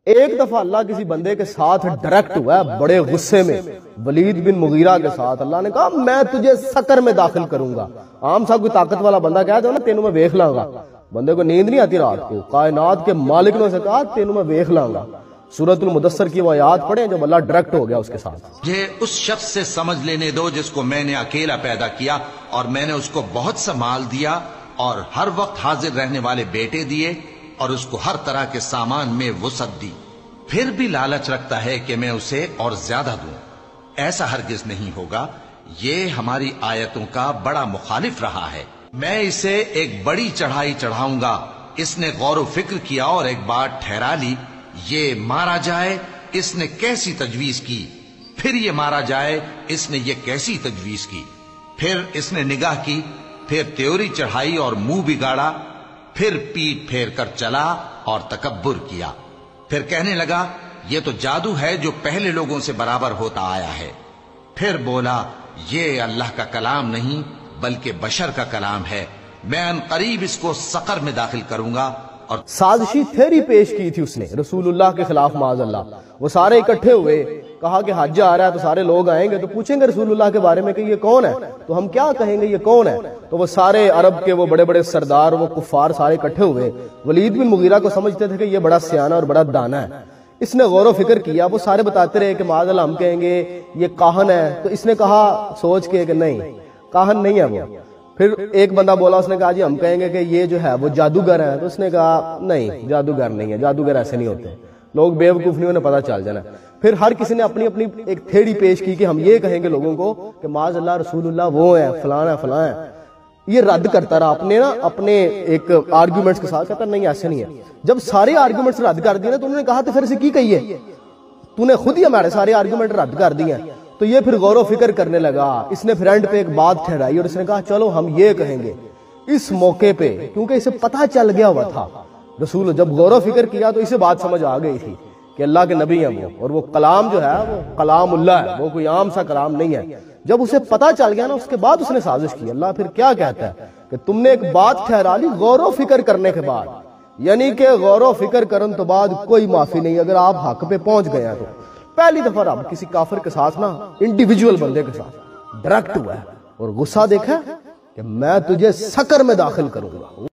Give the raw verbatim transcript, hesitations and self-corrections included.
ایک دفعہ اللہ کسی بندے کے ساتھ ڈائریکٹ ہوا ہے بڑے غصے میں، ولید بن مغیرہ کے ساتھ اللہ نے کہا میں تجھے سقر میں داخل کروں گا۔ عام صاحب کوئی طاقت والا بندہ کہتا ہے نا تینوں میں ویکھ لاں گا، بندے کو نیند نہیں آتی رات کو، کائنات کے مالک نے اسے کہا تینوں میں ویکھ لاں گا۔ سورۃ المدثر کی وہ آیات پڑھیں جب اللہ ڈائریکٹ ہو گیا اس کے ساتھ۔ مجھے اس شخص سے سمجھ لینے دو جس کو میں نے اکیلا پیدا کیا اور میں نے اس کو بہت سا مال دیا اور ہر وقت حاضر رہنے والے بیٹے دیے اور اس کو ہر طرح کے سامان میں وسعت دی، پھر بھی لالچ رکھتا ہے کہ میں اسے اور زیادہ دوں۔ ایسا ہرگز نہیں ہوگا، یہ ہماری آیتوں کا بڑا مخالف رہا ہے۔ میں اسے ایک بڑی چڑھائی چڑھاؤں گا۔ اس نے غور و فکر کیا اور ایک بات ٹھہرا لی، یہ مارا جائے، اس نے کیسی تجویز کی، پھر یہ مارا جائے، اس نے یہ کیسی تجویز کی، پھر اس نے نگاہ کی، پھر تیوری چڑھائی اور منہ بگاڑا، پھر پیٹ پھیر کر چلا اور تکبر کیا، پھر کہنے لگا یہ تو جادو ہے جو پہلے لوگوں سے برابر ہوتا آیا ہے، پھر بولا یہ اللہ کا کلام نہیں بلکہ بشر کا کلام ہے، میں ان قریب اس کو سقر میں داخل کروں گا۔ اور سازشی تھیوری پیش کی تھی اس نے رسول اللہ کے خلاف معاذ اللہ۔ وہ سارے اکٹھے ہوئے، کہا کہ حج آ رہا ہے تو سارے لوگ آئیں گے تو پوچھیں گے رسول اللہ کے بارے میں کہ یہ کون ہے، تو ہم کیا کہیں گے یہ کون ہے؟ تو وہ سارے عرب کے وہ بڑے بڑے سردار، وہ کفار سارے اکٹھے ہوئے۔ ولید بن مغیرہ کو سمجھتے تھے کہ یہ بڑا سیانہ اور بڑا دانا ہے، اس نے غور و فکر کیا، وہ سارے بتاتے رہے کہ معاذ اللہ ہم کہیں گے یہ کاہن ہے، تو اس نے کہا سوچ کے کہ نہیں کاہن نہیں ہے وہ۔ پھر ایک بندہ بولا، اس نے کہا جی ہم کہیں گے کہ یہ جو ہے وہ جادوگر ہے، تو اس نے کہا نہیں جادوگر نہیں ہے، جادوگر ایسے نہیں ہوتے، لوگ بیوقوف نہیں، انہیں پتہ چل جانا۔ پھر ہر کسی نے اپنی اپنی ایک تھیوری پیش کی کہ ہم یہ کہیں گے لوگوں کو کہ معاذ اللہ رسول اللہ وہ ہے فلاں ہے فلاں ہے۔ یہ رد کرتا رہا اپنے نا اپنے ایک آرگیومنٹس کے ساتھ، کہتا نہیں ایسے نہیں ہے۔ جب سارے آرگیومنٹس رد کر دیے نا تو انہوں نے کہا تو پھر اسے کی کہیے، تو نے خود ہی ہمارے سارے آرگیومنٹ رد کر دیے ہیں۔ تو یہ پھر غور و فکر کرنے لگا، اس نے فرینڈ پہ ایک بات ٹھہرائی اور اس نے کہا چلو ہم یہ کہیں گے۔ اس موقع پہ کیونکہ اسے پتہ چل گیا ہوا تھا، رسول جب غور و فکر کیا تو اسے بات سمجھ آ گئی تھی کہ اللہ کے نبی ہیں وہ، اور وہ کلام جو ہے وہ کلام اللہ ہے، وہ کوئی عام سا کلام نہیں ہے۔ جب اسے پتہ چل گیا نا اس کے بعد اس نے سازش کی۔ اللہ پھر کیا کہتا ہے کہ تم نے ایک بات ٹھہرا لی غور و فکر کرنے کے بعد، یعنی کہ غور و فکر کرن تو بعد کوئی معافی نہیں اگر آپ حق پہ پہنچ گئے ہیں۔ تو پہلی دفعہ رب کسی کافر کے ساتھ نا انڈیویجول بندے کے ساتھ ڈائریکٹ ہوا ہے اور غصہ دیکھا کہ میں تجھے سقر میں داخل کروں گا۔